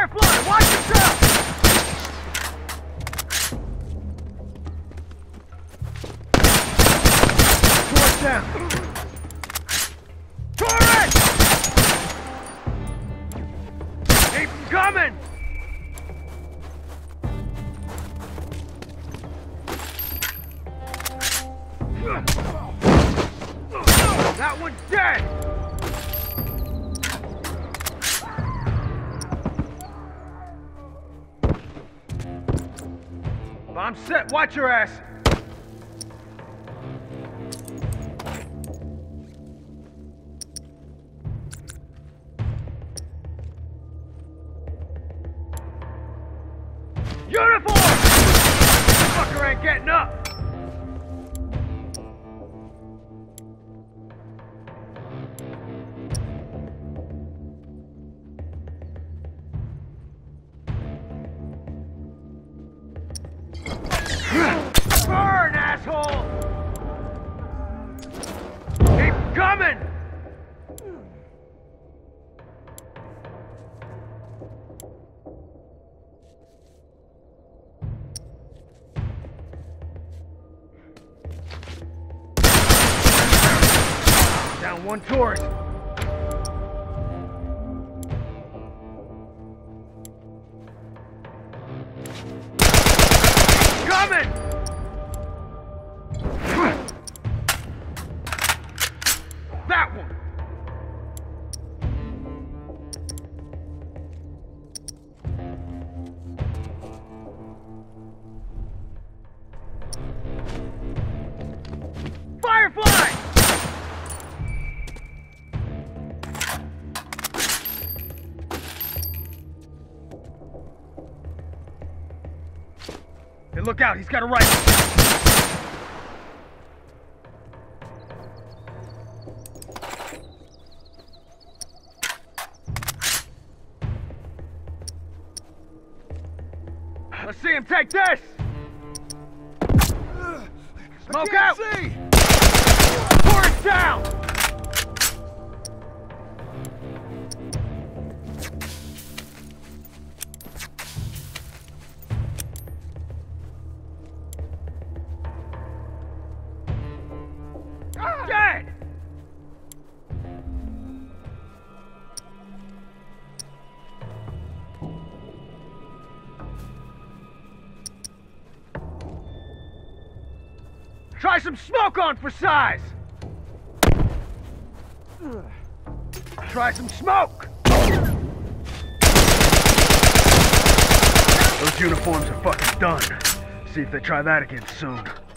Firefly, watch yourself! Torch down. Torrent! Keep 'em coming! That one's dead! Bomb set, watch your ass! Uniform! Fucker ain't getting up! Burn, asshole! Keep coming! Down one turret. Coming! That one! Firefly! Hey, look out, he's got a rifle! Let's see him take this! Smoke out! See. Turret down! Dead! Try some smoke on for size! Try some smoke! Those uniforms are fucking done. See if they try that again soon.